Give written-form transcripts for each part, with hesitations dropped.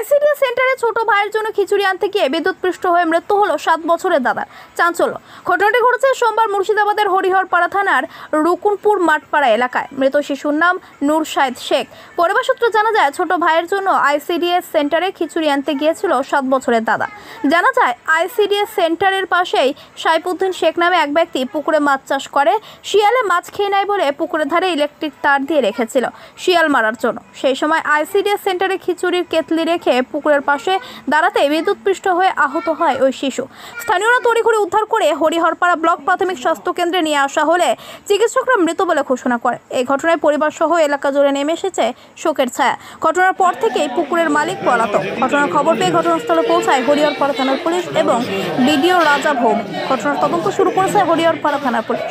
ICDS সেন্টারে ছোট ভাইয়ের জন্য খিচুড়ি আনতে গিয়ে বিদ্যুৎপৃষ্ট হয়ে মৃত্যু হলো 7 বছরের দাদার। চাঞ্চল্য। ঘটনাটি ঘটেছে সোমবার মুর্শিদাবাদের হরিহরপাড়া থানার রুকুনপুর মাঠপাড়া এলাকায়। মৃত শিশুর নাম নূর শাহেদ শেখ। পরিবার সূত্রে জানা যায়, ছোট ভাইয়ের জন্য আইসিডিএস সেন্টারে খিচুড়ি আনতে গিয়েছিল 7 বছরের দাদা। জানা যায়, আইসিডিএস সেন্টারের পাশেই সাইফুদ্দিন শেখ নামে এক ব্যক্তি পুকুরে মাছ চাষ করে। শিয়ালে মাছ খেয়ে নেয় বলে পুকুরের ধারে ইলেকট্রিক তার দিয়ে রেখেছিল শিয়াল মারার জন্য। সেই সময় আইসিডিএস সেন্টারে খিচুড়ির কেতলি রেখে পুকুরের পাশে দাঁড়াতে বিদ্যুৎপৃষ্ট হয়ে আহত হয় ওই শিশু। স্থানীয়রা তড়িঘড়ি উদ্ধার করে হরিহরপাড়া ব্লক প্রাথমিক স্বাস্থ্য কেন্দ্রে নিয়ে আসা হলে চিকিৎসকরা মৃত বলে ঘোষণা করে। এই ঘটনায় পরিবার সহ এলাকা জুড়ে নেমে এসেছে শোকের ছায়া। ঘটনার পর থেকেই পুকুরের মালিক পলাতক। ঘটনার খবর পেয়ে ঘটনাস্থলে পৌঁছায় হরিহরপাড়া থানার পুলিশ এবং বিডিও রাজা ভোগ। ঘটনার তদন্ত শুরু করেছে হরিহরপাড়া থানার পুলিশ।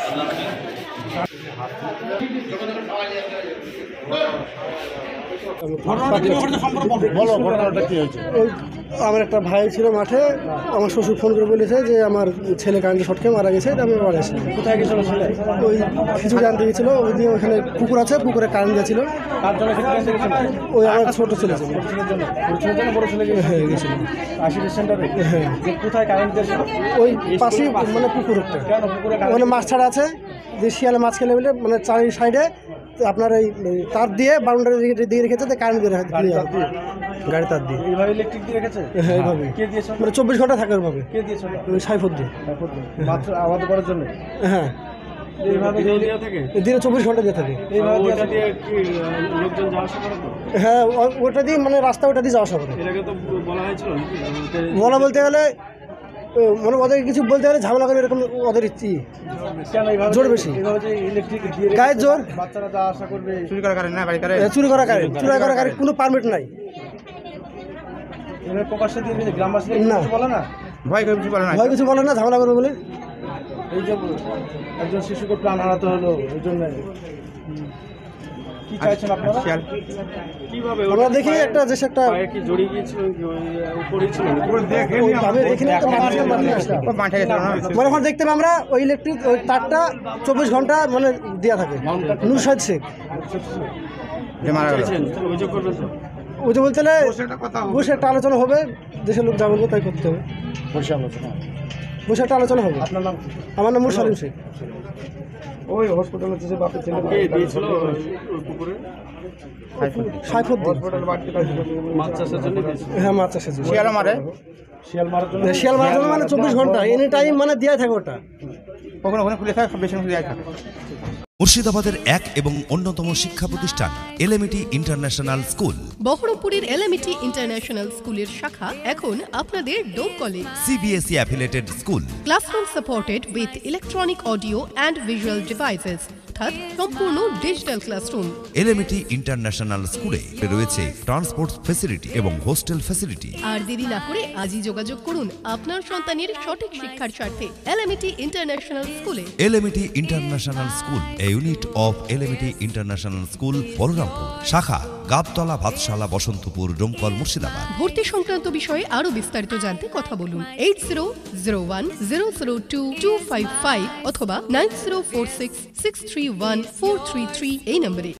আমার একটা ভাই ছিল মাঠে, আমার শ্বশুর ফোন করে বলেছে যে আমার ছেলে কারেন্টে শর্ট খেয়ে মারা গেছে। আমি মারা গেছি। কোথায় গেছিল ছেলে? ওই খিচুড়ি আনতে গেছিল। ওই দিয়ে ওখানে পুকুর আছে, পুকুরে কারেন্ট গেছিল। ওই আমার ছোট ছেলে ছিল। হ্যাঁ, গেছিল। হ্যাঁ, কোথায় কারেন্ট গেছিল? ওই পাশেই, মানে পুকুর একটা, ওখানে মাছ ছাড়া আছে। যে শিয়ালে মাছ খেলে বলে, মানে চারি সাইডে আপনার এই তার দিয়ে বাউন্ডারি দিয়ে রেখেছে, কারেন্ট দিয়ে গাড়ি তার দিয়ে ইলেকট্রিক দিয়ে রেখেছে। হ্যাঁ, এইভাবে মানে 24 ঘন্টা থাকে ওইভাবে। সাইফুদ্দিন আবাদ করার জন্য। হ্যাঁ, দিনে 24 ঘন্টা দিয়ে থাকে। হ্যাঁ, ওটা দিয়ে মানে রাস্তা ওটা দিয়ে যাওয়া আসা করে। বলা বলতে গেলে মানে ওদের কিছু বলতে গেলে ঝামেলা করে, এরকম ওদের জোর বেশি, গায়ের জোর। বাচ্চারা যা আশা করবে চুরি করা কারেন্ট না, চুরি করা কারেন্ট কোনো পারমিট নাই। না, ভয় কিছু বলে না, ঝামেলা করবে বলে। এই যে একজন শিশুকে প্রাণ হারাতে হলো, এই জন্য কি চাইছেন আপনারা? আমরা দেখি একটা যে একটা মানে ওখানে দেখতে পাই আমরা ওই ইলেকট্রিক ওই তারটা 24 ঘন্টা মানে দেওয়া থাকে। নূর শাহেদ শেখ ওই যে বলতে গেলে বসে একটা আলোচনা হবে, দেশের লোক যা বলবো তাই করতে হবে। বসে একটা আলোচনা হবে। আপনার নাম? আমার নাম মুরসালিম শেখ। ওই হসপিটালে যে বাপের ছেলে দিয়েছিল পুকুরে সাইফুদ্দিন মাছ চাষের জন্য। হ্যাঁ, মাছ চাষের জন্য। শিয়াল মারার জন্য মানে 24 ঘন্টা এনি টাইম মানে দেওয়া থাকে। ওটা কখনো খুলে থাকে, বেশি দেওয়া থাকে। মুর্শিদাবাদের এক এবং অন্যতম শিক্ষা প্রতিষ্ঠান এলএমইটি ইন্টারন্যাশনাল স্কুল। বহরমপুরের এলএমইটি ইন্টারন্যাশনাল স্কুলের শাখা এখন আপনাদের ডোমকলে। CBSE affiliated school. Classroom supported with electronic audio and visual devices, অর্থাৎ সম্পূর্ণ ডিজিটাল ক্লাসরুম। এলএমইটি ইন্টারন্যাশনাল স্কুলে রয়েছে ট্রান্সপোর্ট ফ্যাসিলিটি এবং হোস্টেল ফ্যাসিলিটি। আর দেরি না করে আজই যোগাযোগ করুন আপনার সন্তানের সঠিক শিক্ষার স্বার্থে এলএমইটি ইন্টারন্যাশনাল স্কুলে। LMET International school, a unit of LMET International school, Balarampur. শাখা গাবতলা, ভাতশালা, বসন্তপুর, ডোমকল, মুর্শিদাবাদ। ভর্তি সংক্রান্ত বিষয়ে আরো বিস্তারিত জানতে কথা বলুন 8001002255 অথবা 9046631433 এই নম্বরে।